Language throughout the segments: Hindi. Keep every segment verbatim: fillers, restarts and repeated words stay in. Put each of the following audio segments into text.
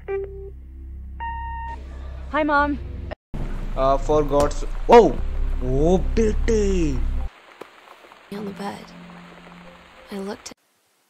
Hi, Mom. Uh, for God's... Oh! Oh, बेटे! On the bed. I looked at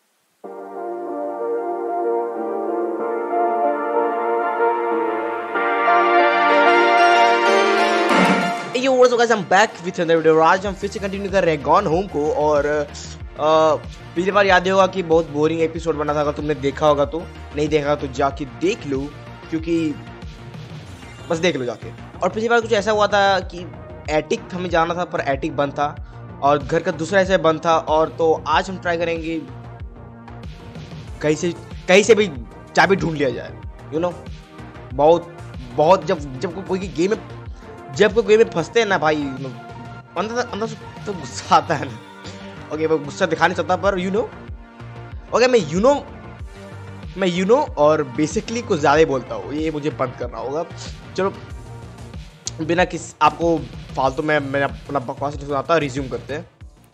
Yo, what's up guys, I'm back with another video। आज हम फिर से कंटिन्यू कर रहे हैं गॉन होम को। और पिछली बार याद होगा कि बहुत बोरिंग एपिसोड बना था। अगर तुमने देखा होगा तो, नहीं देखा तो जाके देख लो, क्योंकि बस देख लो जाके। और पिछली बार कुछ ऐसा हुआ था कि एटिक हमें जाना था, पर एटिक बंद था और घर का दूसरा ऐसे बंद था। और तो आज हम ट्राई करेंगे कहीं से कहीं से भी चाबी ढूंढ लिया जाए। यू नो बहुत बहुत जब जब कोई गेम में जब कोई गेम में फंसते हैं ना भाई, अंदर अंदर से तो गुस्सा आता है ना। ओके, वो गुस्सा दिखा नहीं सकता, पर यू नो ओके मैं यू नो मैं यू नो और बेसिकली कुछ ज़्यादा ही बोलता हूँ। ये मुझे बंद करना होगा। चलो बिना किस आपको फालतू में मैं अपना बकवास नहीं सुनाता, रिज्यूम करते हैं।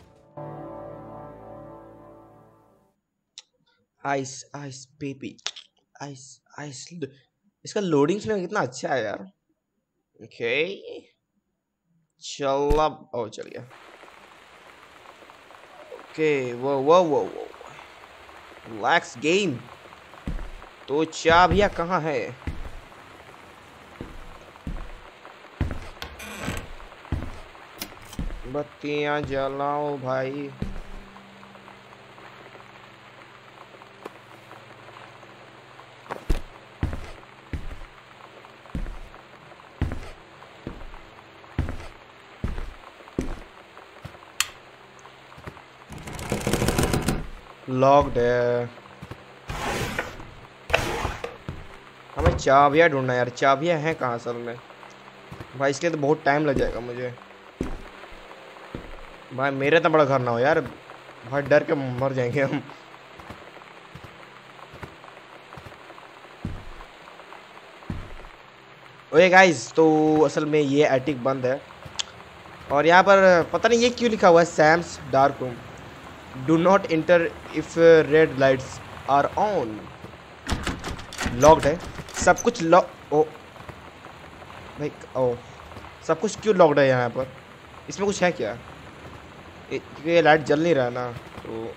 Ice ice baby ice ice. इसका लोडिंग समय कितना अच्छा है यार। ओके चल अब ओ चल गया। ओके वो वो वो वो रिलैक्स गेम। तो चाबियां कहाँ है? बत्तियां जलाओ भाई। लॉक्ड है। हमें चाबियां ढूंढना यार। चाबियां हैं कहाँ असल में भाई? इसके लिए तो बहुत टाइम लग जाएगा मुझे भाई। मेरे इतना बड़ा घर ना हो यार भाई, डर के मर जाएंगे हम। ओए गाइस, तो असल में ये एटिक बंद है और यहाँ पर पता नहीं ये क्यों लिखा हुआ है, Sam's dark room, do not enter if red lights are on. Locked है सब कुछ। लॉक ओ भाई ओ सब कुछ क्यों लॉक्ड है यहाँ पर? इसमें कुछ है क्या? क्योंकि ये लाइट जल नहीं रहा ना, तो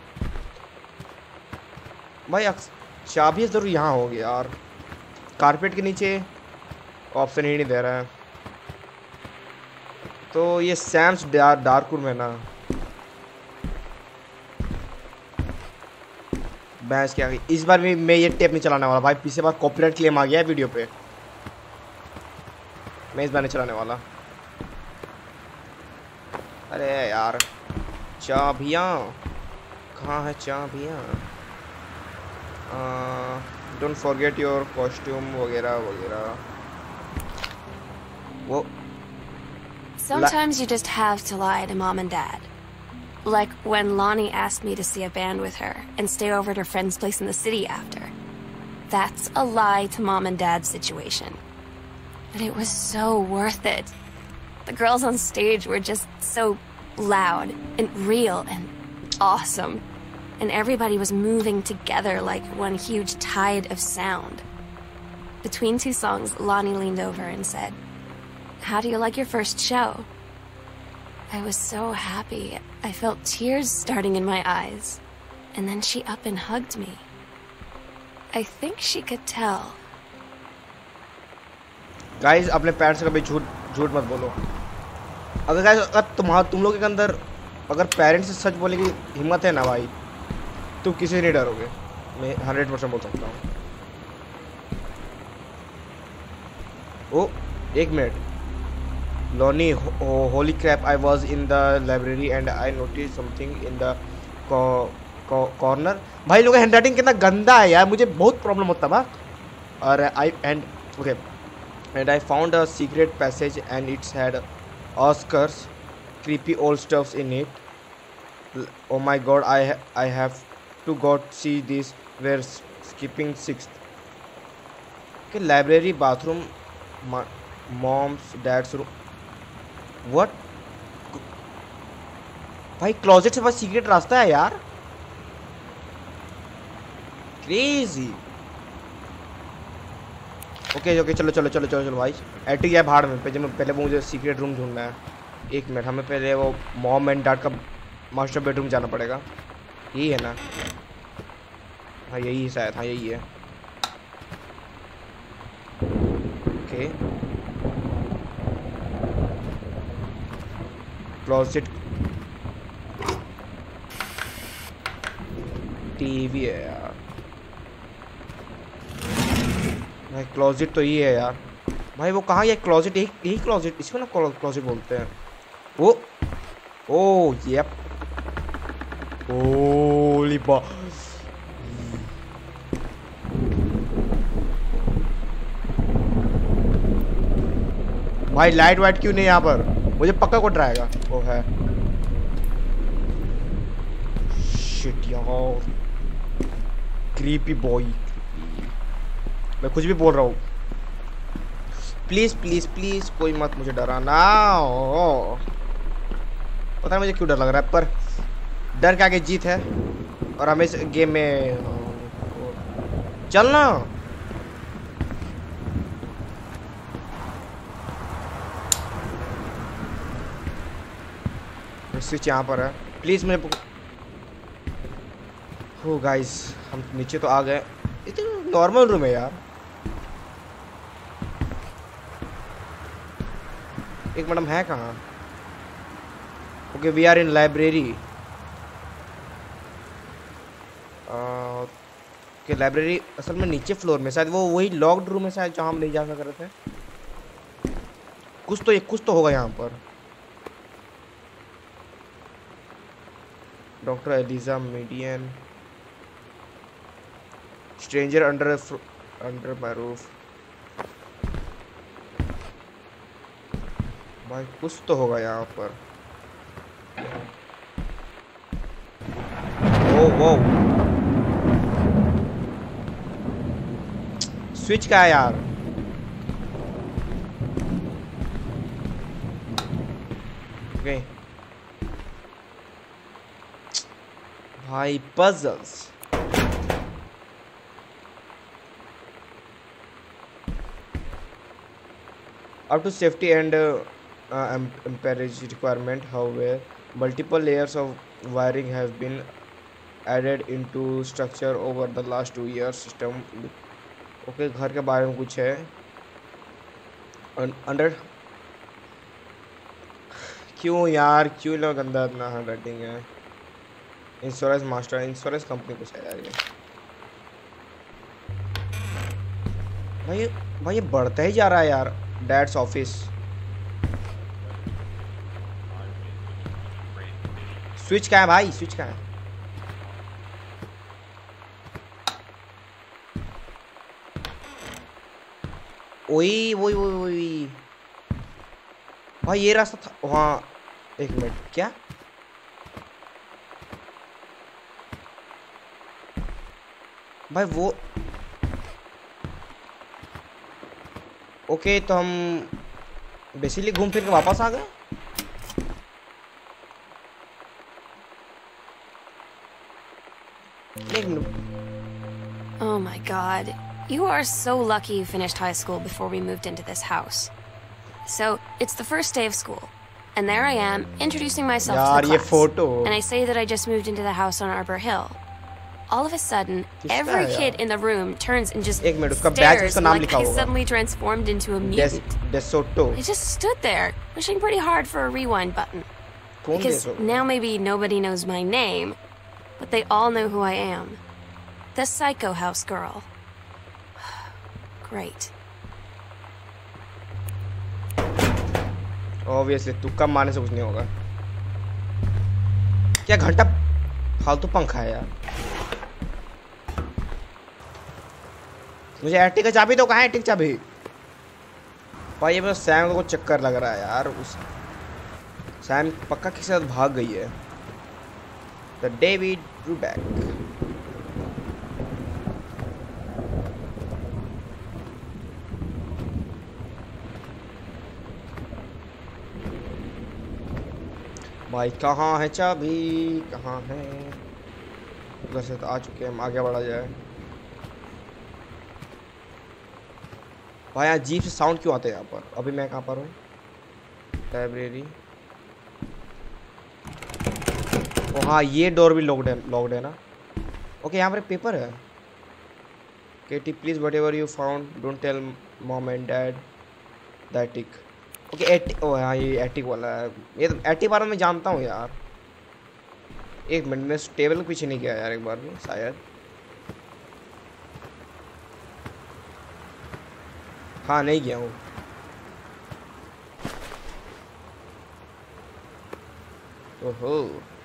भाई चाबी ज़रूर यहाँ होगी यार। कारपेट के नीचे ऑप्शन ही नहीं दे रहा है। तो ये सैम्स डार, डार्क रूम है ना। बहस क्या गई इस बार भी। मैं ये टेप नहीं चलाने वाला भाई। पिछले बार कॉपीराइट क्लेम आ गया है वीडियो पे। मैं इस बार नहीं चलाने वाला। अरे यार चाबियाँ कहाँ है? चाबियाँ डोंट फॉरगेट योर कॉस्ट्यूम वगैरह वगैरह। वो Sometimes you just have to lie to mom and dad. Like when Lonnie asked me to see a band with her and stay over at her friend's place in the city after. That's a lie to mom and dad's situation. But it was so worth it. The girls on stage were just so loud and real and awesome. And everybody was moving together like one huge tide of sound. Between two songs, Lonnie leaned over and said, "How do you like your first show?" I was so happy. I felt tears starting in my eyes. And then she up and hugged me. I think she could tell. Guys अपने पेरेंट्स से कभी झूठ झूठ मत बोलो। अगर गाइस अगर तुम्हारा तुम लोगों के अंदर अगर पेरेंट्स से सच बोलने की हिम्मत है ना भाई, तुम किसी से नहीं डरोगे। मैं हंड्रेड परसेंट बोल सकता हूँ। ओ एक मिनट। Lonnie, oh, holy crap, I was in the library and I noticed something in the co co corner. भाई लोगों का हैंडराइटिंग कितना गंदा है यार, मुझे बहुत प्रॉब्लम होता है। और I and okay and I found a secret passage and it's had Oscars creepy old stuffs in it. Oh my god, I I have to go see this. We're skipping sixth. Okay, library, bathroom, mom's dad's room. What? भाई क्लोजेट से पास सीक्रेट रास्ता है यार। क्रेजी। ओके ओके चलो चलो चलो चलो चलो भाई। एटिक या भाड़ में पहले पहले वो मुझे सीक्रेट रूम ढूंढना है। एक मिनट, हमें पहले वो मॉम एंड डैड का मास्टर बेडरूम जाना पड़ेगा। यही है ना? हाँ यही है शायद, हाँ यही है। ओके क्लोजेट, टीवी है यार भाई। क्लोजेट तो ये है यार भाई। वो कहाँ है क्लोजेट? एक यही क्लोजेट, इसको ना क्लोजेट बोलते हैं। वो ओ येप, होली बा भाई। लाइट वाइट क्यों नहीं यहाँ पर? मुझे पक्का को डराएगा। वो है शिट यार, क्रीपी बॉय। मैं कुछ भी बोल रहा हूँ, प्लीज प्लीज प्लीज कोई मत मुझे डराना। पता नहीं मुझे क्यों डर लग रहा है, पर डर के आगे जीत है। और हमें इस गेम में चलना। स्विच यहाँ पर है, प्लीज मेरे। हो गाइस, हम नीचे तो आ गए। ये तो नॉर्मल रूम है यार। एक मैडम है कहाँ? Okay we are in library. Okay library असल में नीचे फ्लोर में, शायद वो वही लॉक्ड रूम है शायद, जहाँ हम नहीं जा सक रहे थे। कुछ तो कुछ तो होगा यहाँ पर। Doctor Eliza Median, stranger under under my roof. भाई कुछ तो होगा यहाँ पर। ओ वो स्विच का है यार। ओके भाई puzzles. Up to safety and uh, uh, amperage requirement, however, multiple layers of wiring have been added into structure over the last two years. System, okay, घर के बारे में कुछ है। अंडर क्यों यार, क्यों लोग गंदा इतना हैंडराइटिंग है? इंश्योरेंस मास्टर, इंश्योरेंस कंपनी कुछ है यार ये। भाई भाई ये बढ़ता ही जा रहा है यार। डैड्स ऑफिस, स्विच का है भाई, स्विच का है। ओई वही वही वही भाई, ये रास्ता था वहाँ। एक मिनट, क्या भाई वो? ओके तो हम बेसिकली घूम फिर के वापस आ गए। एक मिनट। Oh my god. You are so lucky you finished high school before we moved into this house. So, it's the first day of school. And there I am, introducing myself यार, to the ये class. Photo. And I say that I just moved into the house on Arbor Hill. All of a sudden, every kid in the room turns and just एक मिनट, उसका बैच stares उसका नाम like लिखा I होगा। suddenly transformed into a mutant. डेसोटो। I just stood there, wishing pretty hard for a rewind button. कौन Because डेसोटो? now maybe nobody knows my name, but they all know who I am. The Psycho House girl. Great. Obviously, तुक्का मारने से कुछ नहीं होगा। क्या घंटा फालतू पंखा है यार। मुझे एटिक का चाबी तो कहाँ है? एटिक चाबी भाई। ये बस सैम को चक्कर लग रहा है यार। उस सैम पक्का किसी साथ भाग गई है। The David Brubaker. भाई कहाँ है चाबी? कहाँ है? उधर से तो आ चुके हैं, हम आगे बढ़ा जाए। भाई अजीब से साउंड क्यों आते हैं यहाँ पर? अभी मैं कहाँ पर हूँ? लाइब्रेरी। ओ हाँ, ये डोर भी लॉक्ड है, लॉक्ड है ना? ओके, यहाँ पर एक पेपर है। Katie please whatever you found don't tell mom and dad the attic. Okay attic, ओ हाँ ये एटिक वाला है। ये तो एटिक बारे में जानता हूँ यार। एक मिनट में टेबल के पीछे नहीं गया यार एक बार भी शायद। हाँ नहीं गया हूँ। ओहो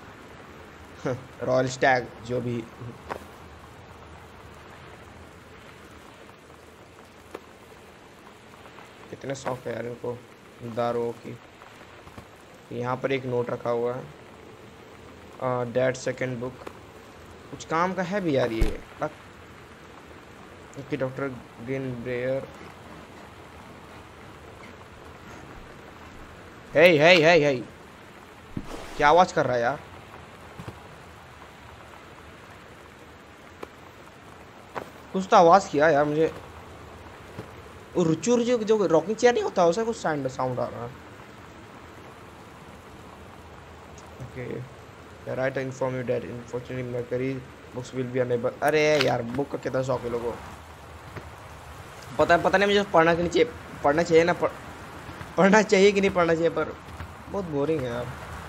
रॉयल स्टैग जो भी। कितने शौक है यार इनको दारुओं की। यहाँ पर एक नोट रखा हुआ है, डैड सेकंड बुक। कुछ काम का है भी यार ये। Okay doctor Green Breyer. Hey hey hey hey क्या आवाज कर रहा है यार? कुछ तो आवाज किया यार मुझे। रुचु रुचु जो रॉकिंग चेयर नहीं होता उससे कुछ साउंड साउंड आ रहा है। Okay right inform you dad unfortunately Macri books will be unable. अरे यार बुक का कितना शौक है लोगों को। पता पता नहीं मुझे पढ़ना कि नहीं पढ़ना चाहिए ना, पढ़, पढ़ना चाहिए कि नहीं पढ़ना चाहिए, पर बहुत बोरिंग है यार।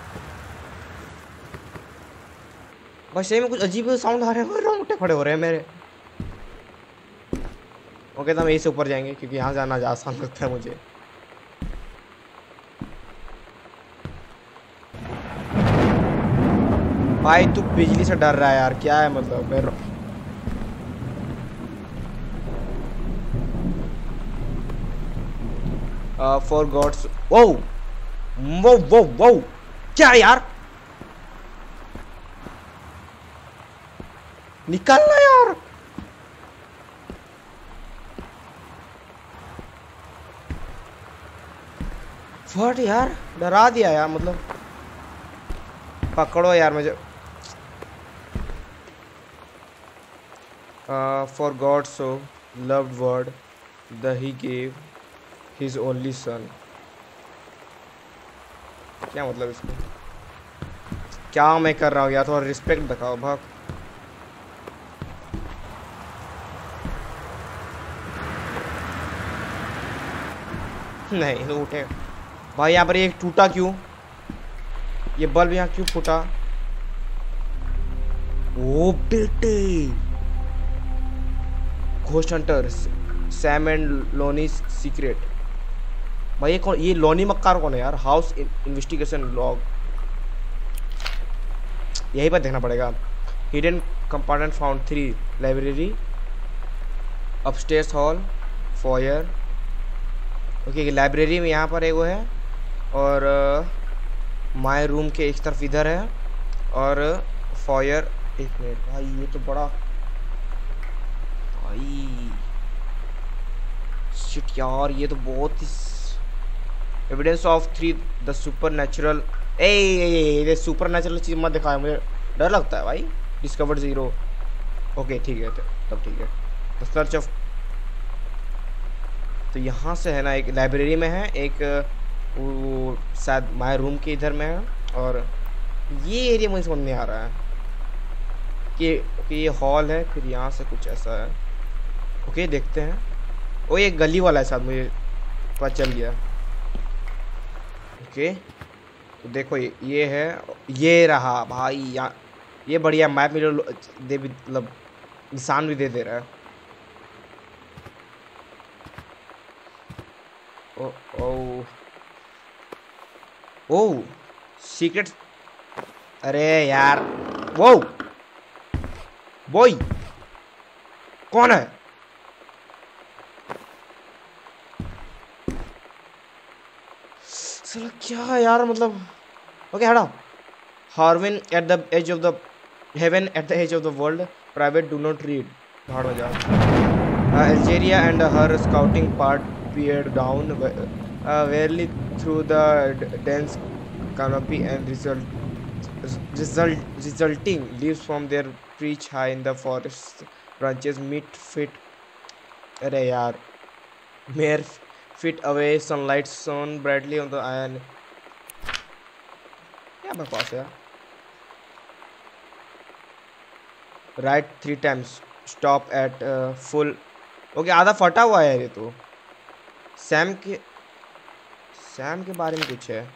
बस सही में कुछ अजीब साउंड आ रहे हैं, रोंगटे खड़े हो रहे हैं मेरे। ओके तो हम यहीं से ऊपर जाएंगे क्योंकि यहाँ जाना आसान लगता है मुझे। भाई तू बिजली से डर रहा है यार, क्या है मतलब? मैं फॉर गॉड्स वो वो वो वो क्या यार? निकलना यार। फट यार, डरा दिया यार मतलब। पकड़ो यार मुझे। For god so loved world the he gave his only son. क्या मतलब इसको? क्या मैं कर रहा हूँ यार? थोड़ा रिस्पेक्ट दिखाओ भाग। नहीं तो उठे भाई। यहाँ पर एक टूटा क्यों? ये बल्ब यहाँ क्यों फूटा? ओ बेटे ghost hunter Sam and Lonnie secret. भाई ये कौन? ये लोनी मक्कार कौन है यार? House investigation log. यही पर देखना पड़ेगा। Hidden compartment found three library upstairs hall foyer. Okay library में यहाँ पर एक वो है और माय रूम के एक तरफ इधर है और फॉयर। एक मिनट भाई ये तो बड़ा भाई शिट यार, ये तो बहुत ही evidence of three the supernatural. ए ये सुपर नेचुरल चीज मत दिखाया, मुझे डर लगता है भाई। Discovered zero. ओके ठीक है तब ठीक है। The search of. तो यहाँ से है ना, एक लाइब्रेरी में है, एक वो शायद माय रूम के इधर में है, और ये एरिया मुझे समझ नहीं आ रहा है कि ओके ये हॉल है, फिर यहाँ से कुछ ऐसा है। ओके देखते हैं। ओ ये गली वाला है शायद, मुझे पता चल गया। ओके तो देखो ये ये है, ये रहा भाई। यहाँ ये बढ़िया मैप में दे भी, मतलब निशान भी दे दे रहा है। ओ ओ ओ सीक्रेट। अरे यार वो बॉय कौन है? साला क्या यार मतलब। ओके हटाओ। Haven at the edge of the heaven at the edge of the world private do not read. भाड़ में जाओ। Algeria and her scouting part peered down uh, wearily through the dense canopy and result, result, resulting leaves from their perch high in the forest branches meet fit। अरे यार mayor fit away sunlight sun brightly on the ion. क्या बकवास है। Right three times stop at full. Okay आधा फटा हुआ है ये तो। सैम के सैम के बारे में कुछ है।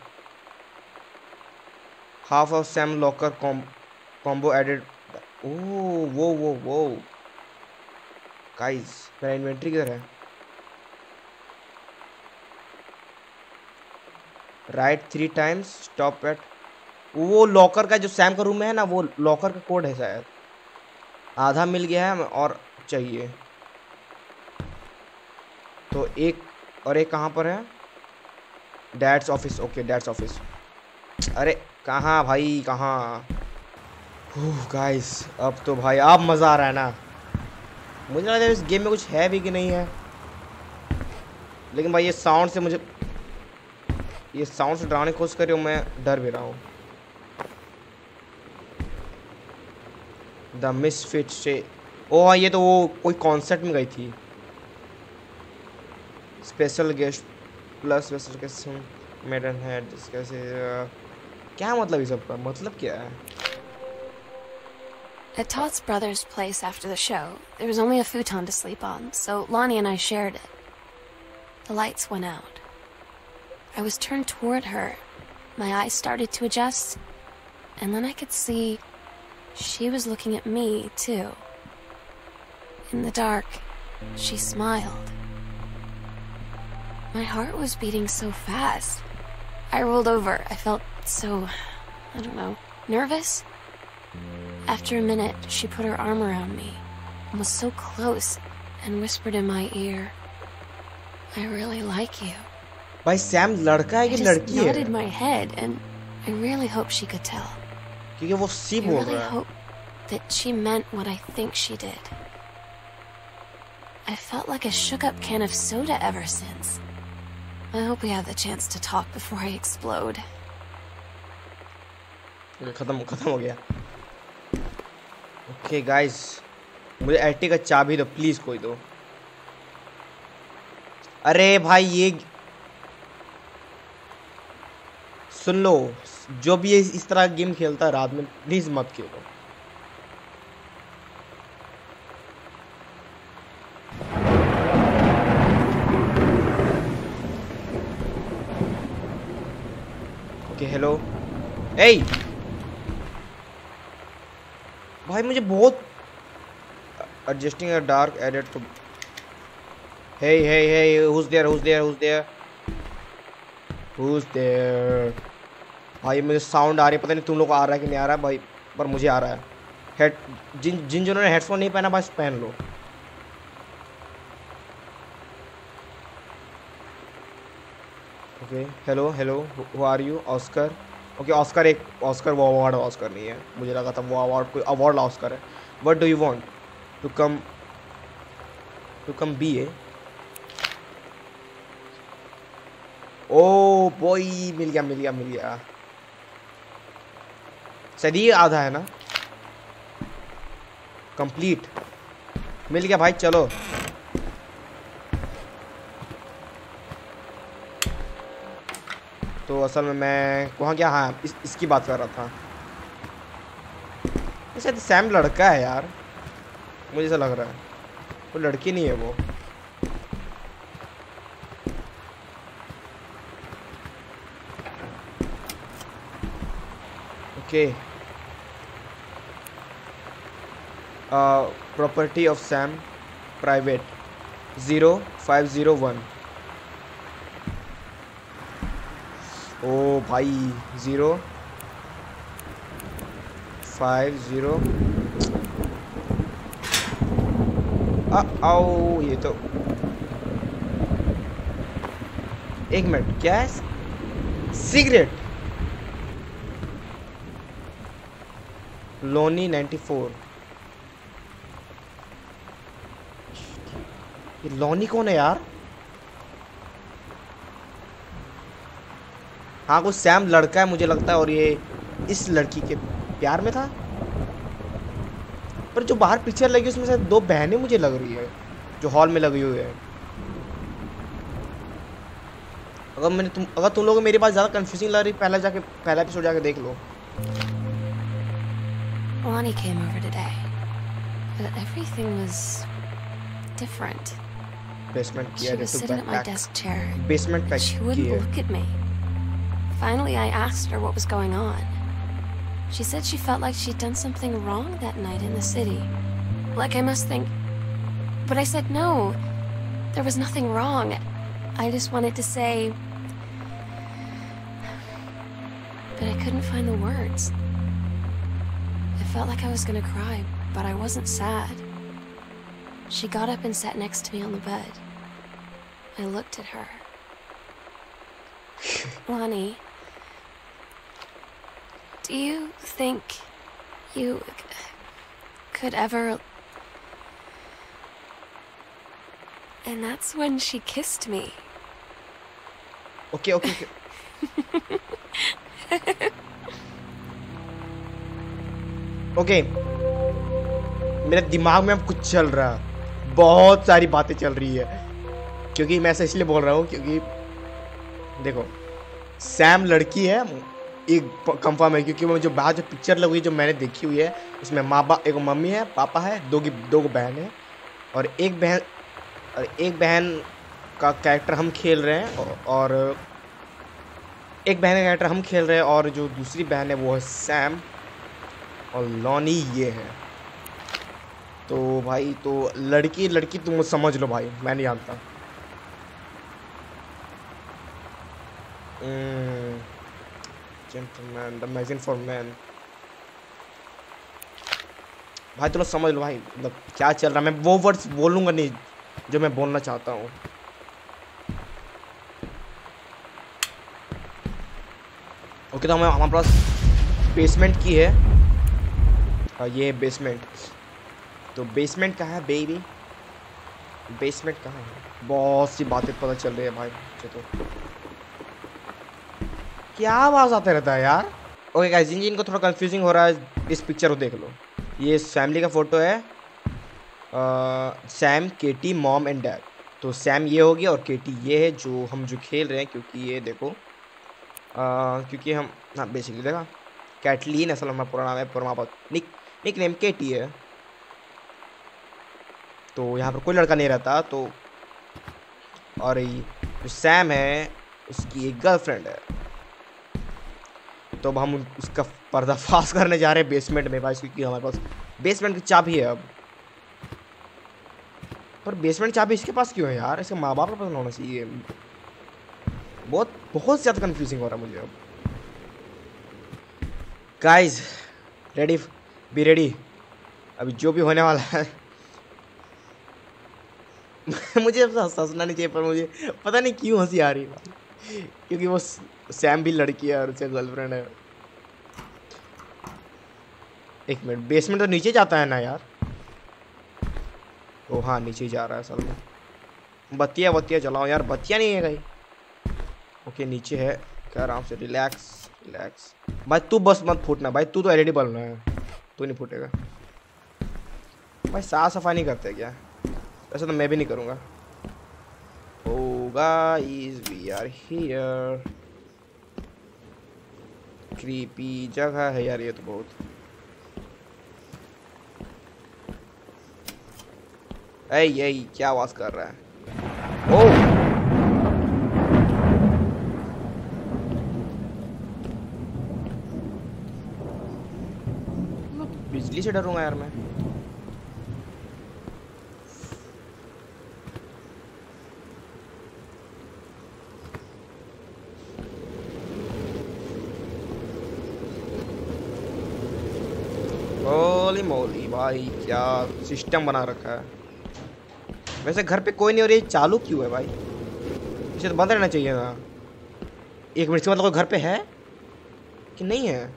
Half of Sam locker combo added. ओ वो वो वो गाइस मेरा इन्वेंटरी किधर है। Right three times stop at. वो लॉकर का जो सैम का रूम है ना, वो लॉकर का कोड है शायद। आधा मिल गया है और चाहिए तो एक और एक कहाँ पर है। Dad's office. Okay dad's office. अरे कहाँ भाई कहाँ। गाइस अब तो भाई अब मज़ा आ रहा है ना। मुझे लगता है इस गेम में कुछ है भी कि नहीं है, लेकिन भाई ये साउंड से मुझे ये साउंड से डराने की कोशिश कर रही हूँ। मैं डर भी रहा हूँ। द मिसफिट से। ओ हाँ ये तो वो कोई कॉन्सर्ट में गई थी। Special guest plus special guest maiden है कैसे। क्या मतलब इस सब का मतलब क्या है। At Todd's brother's place after the show, there was only a futon to sleep on, so Lonnie and I shared it. The lights went out. I was turned toward her. My eyes started to adjust, and then I could see she was looking at me, too. In the dark, she smiled. My heart was beating so fast. I rolled over. I felt so, I don't know, nervous. After a minute, she put her arm around me and was so close and whispered in my ear, I really like you. भाई सैम लड़का है कि लड़की है? I just nodded my head and I really hope she could tell. क्योंकि वो सी बोल रहा है. I really hope that she meant what I think she did. I felt like a shook up can of soda ever since. I hope we have the chance to talk before I explode. खत्म खत्म हो गया. ओके गाइस, मुझे एटी का चाबी दो प्लीज, कोई दो. अरे भाई ये सुन लो, जो भी इस तरह गेम खेलता है रात में प्लीज मत खेलो. Okay hello. ए भाई मुझे बहुत adjusting a dark added to. Hey hey hey who's there who's there who's there who's there. भाई मुझे साउंड आ रही है, पता नहीं तुम लोग को आ रहा है कि नहीं आ रहा है भाई, पर मुझे आ रहा है. हेड जिन जिन जिन्होंने हेडफोन नहीं पहना बस पहन लो. Okay hello hello who are you? Oscar. Okay Oscar एक ऑस्कर वो अवार्ड ऑस्कर नहीं है, मुझे लगा था वो अवार्ड कोई अवार्ड ऑस्कर है. What do you want to come to come be a. Oh boy मिल गया मिल गया मिल गया. सही आधा है ना. कंप्लीट मिल गया भाई. चलो तो असल में मैं वहाँ क्या, हाँ इस, इसकी बात कर रहा था. शायद सैम लड़का है यार, मुझे ऐसा लग रहा है. वो लड़की नहीं है वो. Okay property of Sam private zero five zero one. ओ भाई ज़ीरो फाइव ज़ीरो. आओ ये तो एक मिनट, क्या है? सिगरेट. Lonnie ninety four. ये लोनी कौन है यार? हाँ कुछ सैम लड़का है मुझे लगता है, और ये इस लड़की के प्यार में था. पर जो बाहर पिक्चर लगी उसमें से दो बहनें मुझे लग रही है जो हॉल में लगी हुई है. अगर मैंने तुम अगर तुम लोगों को मेरी बात ज़्यादा कंफ्यूजिंग लग रही, पहला जाके पहला एपिसोड जाके देख लो। Lonnie came over today, but everything was different. Basement किया She was sitting at my desk chair. Basement pack She wouldn't किया। look at me. Finally, I asked her what was going on. She said she felt like she'd done something wrong that night in the city. Like I must think... But I said no. There was nothing wrong. I just wanted to say... But I couldn't find the words. I felt like I was gonna cry, but I wasn't sad. She got up and sat next to me on the bed. I looked at her. Lonnie, do you think you could ever... And that's when she kissed me. Okay, okay, okay. Okay okay. मेरे दिमाग में अब कुछ चल रहा है, बहुत सारी बातें चल रही है, क्योंकि मैं ऐसा इसलिए बोल रहा हूँ क्योंकि देखो सैम लड़की है, एक कंफर्म है, क्योंकि वो जो बाहर जो पिक्चर लगी जो मैंने देखी हुई है उसमें माँ बाप, एक मम्मी है, पापा है, दो की दो बहन है, और एक बहन और एक बहन का कैरेक्टर हम खेल रहे हैं, और, और एक बहन का कैरेक्टर हम खेल रहे हैं, और जो दूसरी बहन है वो है सैम, और लॉनी ये है। तो भाई तो लड़की लड़की तुम समझ लो भाई, मैं नहीं जानता। Gentleman the magazine for man, भाई तुम समझ लो भाई, मतलब क्या चल रहा है। मैं वो वर्ड्स बोलूँगा नहीं जो मैं बोलना चाहता हूँ। ओके, तो हमें हमारे पास बेसमेंट की है, और ये बेसमेंट, तो बेसमेंट कहाँ है बेबी, बेसमेंट कहाँ है? बहुत सी बातें पता चल रही है भाई मुझे तो। क्या आवाज़ आता रहता है यार। ओके गाइस, जिन जिनको थोड़ा कंफ्यूजिंग हो रहा है इस पिक्चर को देख लो, ये फैमिली का फोटो है, Sam, Katie, mom and dad. तो सैम ये हो गया और केटी ये है जो हम जो खेल रहे हैं, क्योंकि ये देखो uh, क्योंकि हम हाँ बेसिकली देखा कैटलीन असल हमारा पूरा नाम है, पूरा निक निक नेम केटी है। तो यहाँ पर कोई लड़का नहीं रहता, तो और ये जो सैम है उसकी एक गर्लफ्रेंड है। तो अब हम उसका पर्दाफाश करने जा रहे हैं बेसमेंट में भाई, क्योंकि हमारे पास बेसमेंट की चाबी है अब। पर बेसमेंट चाबी इसके पास क्यों है यार? इसके माँ बाप के पास होना चाहिए। बहुत बहुत ज़्यादा कंफ्यूजिंग हो रहा है मुझे अब। गाइस रेडी, बी रेडी, अभी जो भी होने वाला है मुझे हंसना नहीं चाहिए, पर मुझे पता नहीं क्यों हंसी आ रही है, क्योंकि वो सैम भी लड़की है और उसका गर्लफ्रेंड है। एक मिनट, बेसमेंट तो नीचे जाता है ना यार? ओ हाँ, नीचे ही जा रहा है असल में। बत्तियाँ बत्तियाँ जलाओ यार, बत्तियाँ नहीं है कहीं। ओके नीचे है, क्या आराम से, रिलैक्स रिलैक्स भाई। तू बस मत फूटना भाई, तू तो एलईडी बल्ब है, तू नहीं फूटेगा भाई। साफ सफाई नहीं करते क्या? वैसे तो मैं भी नहीं करूँगा। Oh guys we are here, creepy जगह है यार ये तो बहुत। ऐ ये क्या आवाज कर रहा है? ओ बिजली से डरूंगा यार मैं। होली मोली भाई, क्या सिस्टम बना रखा है। वैसे घर पे कोई नहीं, और ये चालू क्यों है भाई? इसे तो बंद रहना चाहिए ना। एक मिनट से मतलब घर पे है कि नहीं है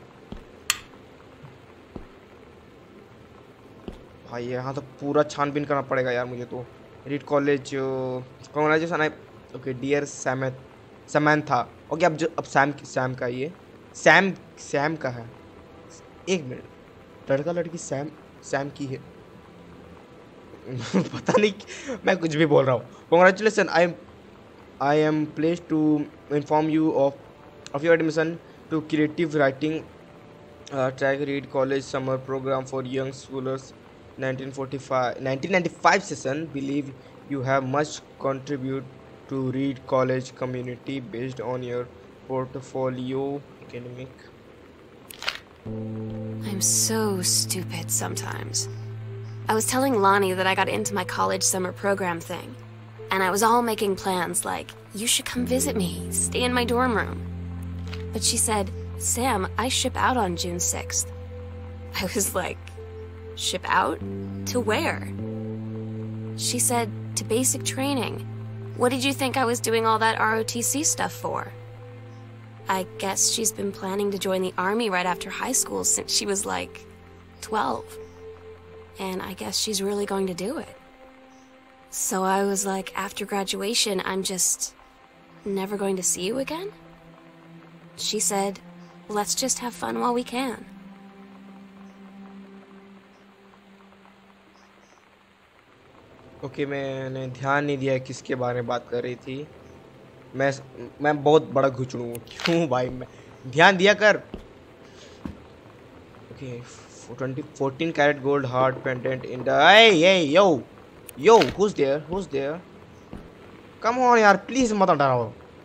भाई? यहाँ तो पूरा छानबीन करना पड़ेगा यार मुझे तो। Reed College, congratulation. Okay dear Sam Samantha. ओके अब जो अब सैम सैम का ये सैम सैम का है। एक मिनट, लड़का लड़की सैम सैम की है पता नहीं, मैं कुछ भी बोल रहा हूँ। Congratulation, I am I am pleased to inform you of of your admission to creative writing uh, track read college summer program for young scholars nineteen forty-five nineteen ninety-five session. Believe you have much contribute to read college community based on your portfolio academic. I'm so stupid sometimes. I was telling Lonnie that I got into my college summer program thing, and I was all making plans like, you should come visit me, stay in my dorm room. But she said, Sam, I ship out on June sixth. I was like, ship out? To where? She said, to basic training. What did you think I was doing all that R O T C stuff for? I guess she's been planning to join the army right after high school since she was like twelve. And I guess she's really going to do it. So I was like, after graduation, I'm just never going to see you again? She said, let's just have fun while we can. Okay okay, मैंने ध्यान नहीं दिया किसके बारे में बात कर रही थी. मैं मैं बहुत बड़ा घुचड़ू हूँ. क्यों भाई? मैं ध्यान दिया कर. Okay twenty fourteen carat gold heart pendant in the hey hey yo yo who's there who's there come on यार प्लीज मत डराओ.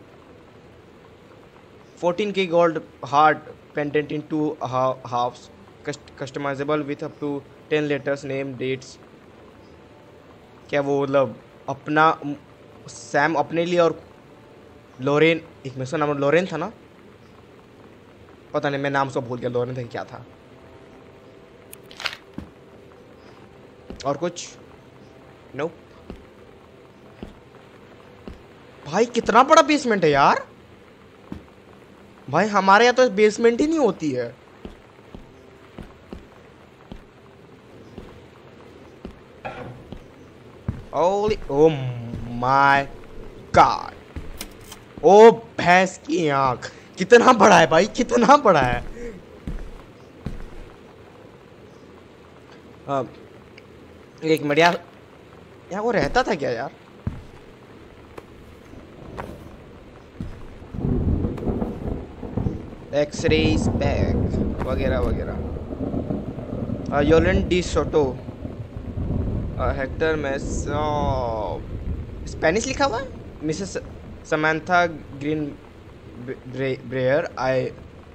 fourteen K gold heart pendant in two halves customizable with up to ten letters name dates. क्या वो मतलब अपना सैम अपने लिए और लोरेन, एक में उसका नाम लोरेन था ना, पता नहीं मैं नाम सब भूल गया. लोरेन था क्या था और कुछ नो. भाई कितना बड़ा बेसमेंट है यार. भाई हमारे यहाँ तो बेसमेंट ही नहीं होती है. Holy, oh my God. ओ भैंस की आंख, कितना बड़ा है भाई, कितना बड़ा है. आ, एक मिनट यार, यहाँ वो रहता था क्या यार? एक्सरे बैग वगैरह वगैरह. योलन डी सोटो हेक्टर में स्पेनिश लिखा हुआ है. Mrs Samantha Green Breyer I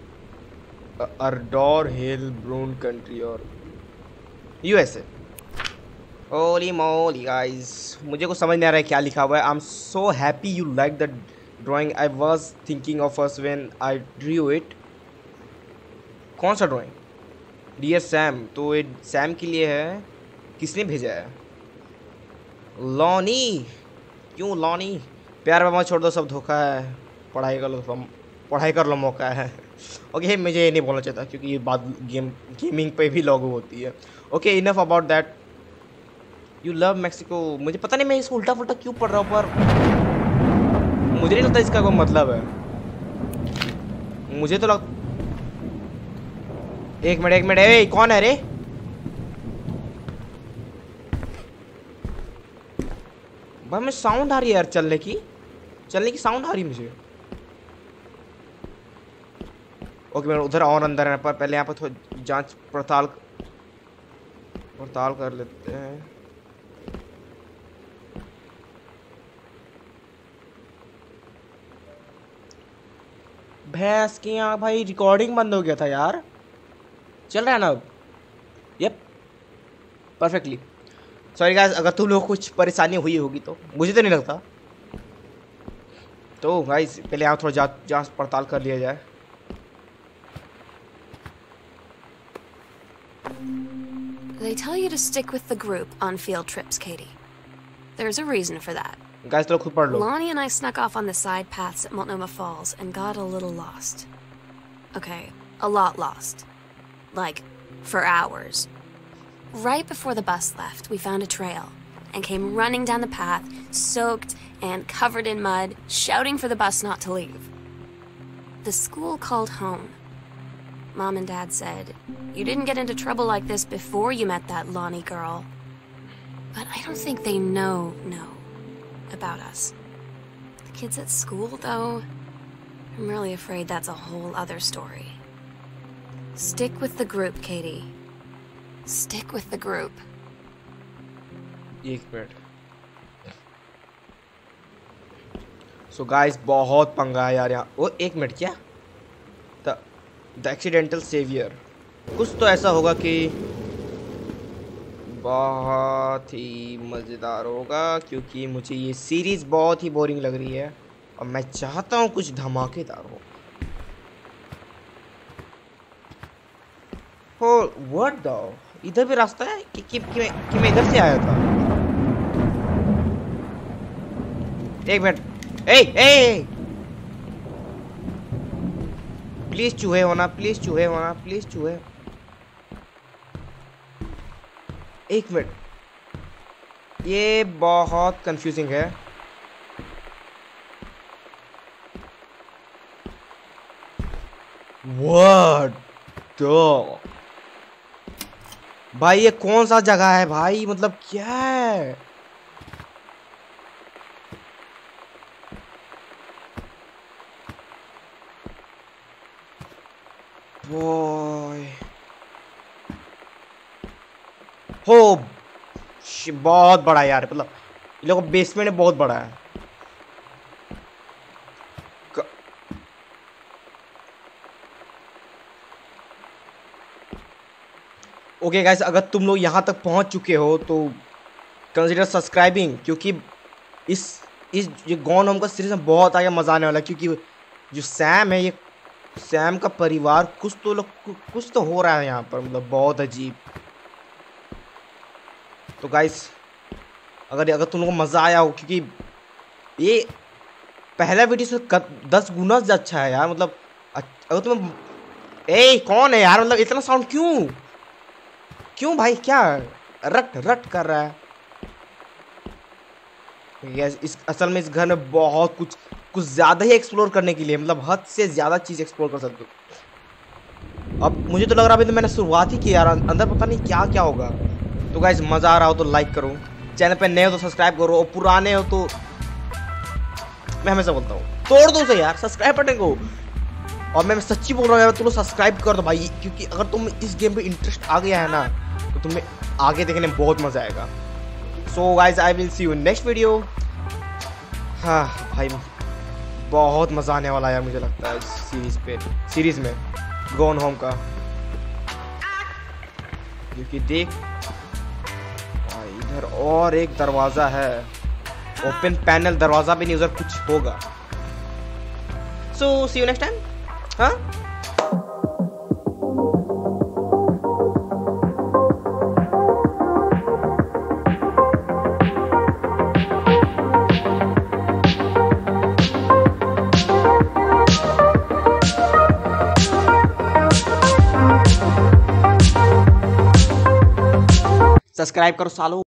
adore Hill Brune country और यूएसए. होली मोली गाइस, मुझे कुछ समझ नहीं आ रहा है क्या लिखा हुआ है. I am so happy you like the drawing. I was thinking of us when I drew it. कौन सा ड्राइंग? Dear Sam. तो ये सैम के लिए है. किसने भेजा है? लॉनी. क्यों लॉनी? प्यार बाबा छोड़ दो, सब धोखा है. पढ़ाई कर लो, पढ़ाई कर लो, मौका है. ओके okay, मुझे ये नहीं बोलना चाहिए क्योंकि ये बात गेम गेमिंग पे भी लागू होती है. Okay enough about that. You love Mexico. मुझे पता नहीं मैं इसको उल्टा पुल्टा क्यों पढ़ रहा हूँ, पर मुझे नहीं लगता इसका कोई मतलब है. मुझे तो लग एक मिनट एक मिनट ए, कौन है रे? भाई मैं साउंड आ रही है यार, चलने की चलने की साउंड आ रही है मुझे. ओके मैं उधर और अंदर है, पर पहले यहाँ पर थोड़ी जांच पड़ताल पड़ताल कर लेते हैं. भैंस की यहाँ भाई रिकॉर्डिंग बंद हो गया था यार. चल रहा है ना अब? Yup perfectly. सॉरी गाइस अगर तुम लोग कुछ परेशानी हुई होगी तो, मुझे तो नहीं लगता. तो गाइस पहले यहाँ थोड़ा जांच जांच पड़ताल कर लिया जाए. They tell you to stick with the group on field trips, Katie. There's a reason for that. Guys, तो खुद पढ़ लो. Lonnie and I snuck off on the side paths at Multnomah Falls and got a little lost. Okay, a lot lost. Like, for hours. Right before the bus left, we found a trail and came running down the path, soaked and covered in mud, shouting for the bus not to leave. The school called home. Mom and Dad said, you didn't get into trouble like this before you met that Lonnie girl. But I don't think they know, know about us. The kids at school, though, I'm really afraid that's a whole other story. Stick with the group, Katie. Stick with the group. एक मिनट. So guys, बहुत पंगा है यार यहाँ. वो एक मिनट क्या? The the accidental savior. कुछ तो ऐसा होगा कि बहुत ही मज़ेदार होगा, क्योंकि मुझे ये सीरीज़ बहुत ही बोरिंग लग रही है और मैं चाहता हूँ कुछ धमाकेदार हो. हो व्हाट द, इधर भी रास्ता है कि कि, कि, मैं, कि मैं इधर से आया था. एक मिनट. ए ए प्लीज चूहे होना, प्लीज चूहे होना, प्लीज चूहे. एक मिनट, ये बहुत कंफ्यूजिंग है. व्हाट द भाई, ये कौन सा जगह है भाई? मतलब क्या है? बॉय हो बहुत बड़ा है यार. मतलब ये लोग बेसमेंट में बहुत बड़ा है. ओके गाइस, अगर तुम लोग यहाँ तक पहुँच चुके हो तो कंसिडर सब्सक्राइबिंग, क्योंकि इस इस ये गॉन होम का सीरीज में बहुत आगे मजा आने वाला है. क्योंकि जो सैम है, ये सैम का परिवार कुछ तो लोग कुछ तो हो रहा है यहाँ पर, मतलब बहुत अजीब. तो गाइस, अगर अगर तुम लोगों को मज़ा आया हो, क्योंकि ये पहला वीडियो से दस गुना से अच्छा है यार. मतलब अगर तुम, ए कौन है यार? मतलब इतना साउंड क्यों क्यों भाई? क्या रट रट कर रहा है? यस, इस असल में इस घर में बहुत कुछ कुछ ज़्यादा ही एक्सप्लोर करने के लिए, मतलब हद से ज़्यादा चीज़ एक्सप्लोर कर सकते हो. अब मुझे तो लग रहा है अभी तो मैंने शुरुआत ही की यार, अंदर पता नहीं क्या क्या होगा. तो गाइस, मज़ा आ रहा हो तो लाइक करो, चैनल पे नए हो तो सब्सक्राइब करो, और पुराने हो तो मैं हमेशा बोलता हूँ तोड़ दो उसे यार, सब्सक्राइब बटन को. और मैं सच्ची बोल रहा हूँ यार, तुम लोग सब्सक्राइब कर दो भाई, क्योंकि अगर तुम इस गेम पे इंटरेस्ट आ गया है ना, तो तुम्हें आगे देखने में बहुत मज़ा आएगा. So guys, I will see you next video. हाँ भाई, बहुत मज़ा आने वाला है यार, मुझे लगता है इस सीरीज पे सीरीज में गॉन होम का. क्योंकि देख भाई, इधर और एक दरवाज़ा है, ओपन पैनल दरवाज़ा भी नहीं, उधर कुछ होगा. So see you next time. हाँ, सब्सक्राइब करो सालो.